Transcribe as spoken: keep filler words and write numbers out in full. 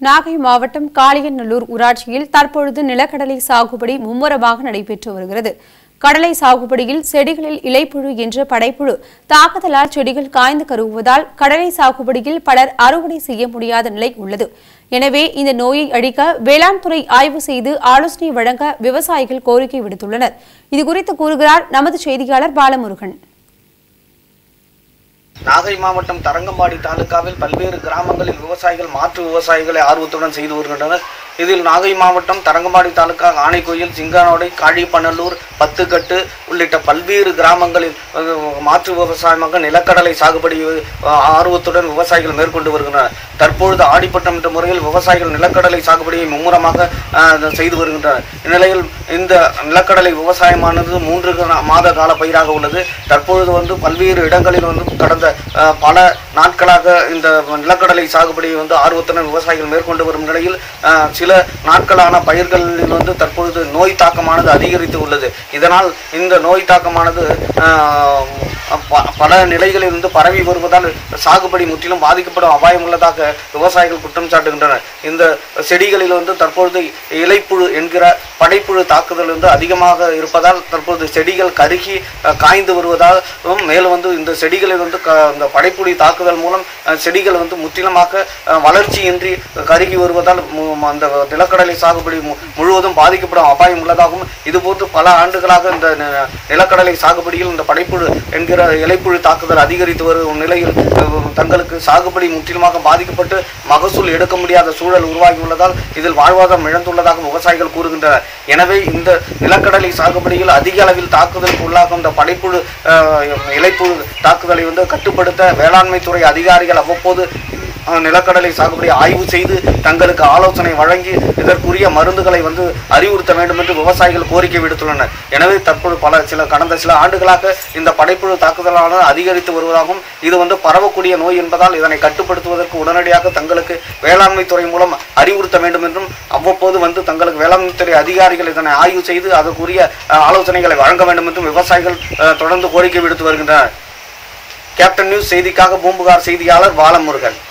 நாகை மாவட்டம் காளியநல்லூர் ஊராட்சியில் தற்பொழுது நிலக்கடலை சாகுபடி மும்முரமாக நடைபெற்று வருகிறது. கடலை சாகுபடியில் செடிகளில் இலைப்புழு என்ற படைப்புழு தாக்குதலால் செடிகள் காய்ந்து கருவுவதால் கடலை சாகுபடியில் பலர் அறுவடை செய்ய முடியாத நிலை உள்ளது. எனவே இந்த நோயை அழிக்க வேளாண் துறை ஆய்வு செய்து ஆலோசனை வழங்க விவசாயிகள் கோரிக்கை விடுத்துள்ளனர். இதுகுறித்து கூறுகிறார் நமது செய்தியாளர் பாலமுருகன். நாகை மாவட்டம் தரங்கம்பாடி தாலுகாவில் பல்வேறு கிராமங்களில் விவசாயிகள் மாற்று விவசாயிகளை ஆர்வத்துடன் செய்து வருகின்றனர். இதில் நாகை மாவட்டம் தரங்கம்பாடி தாலுகா ஆனைக்கோயில், சிங்கானோடை, காழிப்பநல்லூர், பத்துக்கட்டு உள்ளிட்ட பல்வேறு கிராமங்களில் மாற்று விவசாயமாக நிலக்கடலை சாகுபடி ஆர்வத்துடன் விவசாயிகள் மேற்கொண்டு வருகின்றனர். தற்பொழுது ஆடிப்பட்டம் என்ற முறையில் விவசாயிகள் நிலக்கடலை சாகுபடியை மும்முரமாக செய்து வருகின்றனர். இந்நிலையில் இந்த நிலக்கடலை விவசாயமானது மூன்று மாத கால பயிராக உள்ளது. தற்பொழுது வந்து பல்வேறு இடங்களில் வந்து கடந்த பல நாட்களாக இந்த நிலக்கடலை சாகுபடியை வந்து ஆர்வத்துடன் விவசாயிகள் மேற்கொண்டு வரும் நிலையில் சில நாட்களான பயிர்களில் வந்து தற்பொழுது நோய் தாக்கமானது அதிகரித்து உள்ளது. இதனால் இந்த நோய் தாக்கமானது பல நிலைகளில் இருந்து பரவி வருவதால் சாகுபடி முற்றிலும் பாதிக்கப்படும் அபாயம் உள்ளதாக விவசாயிகள் குற்றம் சாட்டுகின்றனர். இந்த செடிகளில் வந்து தற்பொழுது இலைப்புழு என்கிற படைப்புழு தாக்குதல் வந்து அதிகமாக இருப்பதால் தற்பொழுது செடிகள் கருகி காய்ந்து வருவதாகவும், மேலும் வந்து இந்த செடிகளில் வந்து இந்த படைப்புழு தாக்குதல் மூலம் செடிகள் வந்து முற்றிலுமாக வளர்ச்சியின்றி கருகி வருவதால் அந்த நிலக்கடலை சாகுபடி முழுவதும் பாதிக்கப்படும் அபாயம் உள்ளதாகவும், இதுபோன்று பல ஆண்டுகளாக இந்த நிலக்கடலை சாகுபடியில் இந்த படைப்புழு என்கிற இலைப்புழு தாக்குதல் அதிகரித்து வரும் நிலையில் தங்களுக்கு சாகுபடி முற்றிலுமாக பாதிக்கப்பட்டு மகசூல் எடுக்க முடியாத சூழல் உருவாகியுள்ளதால் இதில் வாழ்வாதாரம் இழந்துள்ளதாக விவசாயிகள் கூறுகின்றனர். எனவே இந்த நிலக்கடலை சாகுபடியில் அதிக அளவில் தாக்குதலுக்கு உள்ளாகும் இந்த படைப்புழு இலைப்புழு தாக்குதலை வந்து கட்டுப்படுத்த வேளாண்மை துறை அதிகாரிகள் அவ்வப்போது நிலக்கடலை சாகுபடி ஆய்வு செய்து தங்களுக்கு ஆலோசனை வழங்கி இதற்குரிய மருந்துகளை வந்து அறிவுறுத்த வேண்டும் என்று விவசாயிகள் கோரிக்கை விடுத்துள்ளனர். எனவே தற்போது பல சில கடந்த சில ஆண்டுகளாக இந்த படைப்புழு தாக்குதலானது அதிகரித்து வருவதாகவும், இது வந்து பரவக்கூடிய நோய் என்பதால் இதனை கட்டுப்படுத்துவதற்கு உடனடியாக தங்களுக்கு வேளாண்மை துறை மூலம் அறிவுறுத்த வேண்டும் என்றும், அவ்வப்போது வந்து தங்களுக்கு வேளாண்மை துறை அதிகாரிகள் இதனை ஆய்வு செய்து அதற்குரிய ஆலோசனைகளை வழங்க வேண்டும் என்றும் விவசாயிகள் தொடர்ந்து கோரிக்கை விடுத்து வருகின்றனர். கேப்டன் நியூஸ் செய்திக்காக பூம்புகார் செய்தியாளர் பாலமுருகன்.